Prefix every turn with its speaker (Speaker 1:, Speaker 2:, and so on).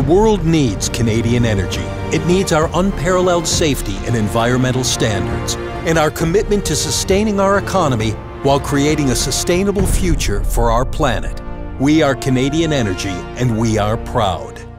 Speaker 1: world needs Canadian energy. It needs our unparalleled safety and environmental standards, and our commitment to sustaining our economy while creating a sustainable future for our planet. We are Canadian Energy, and we are proud.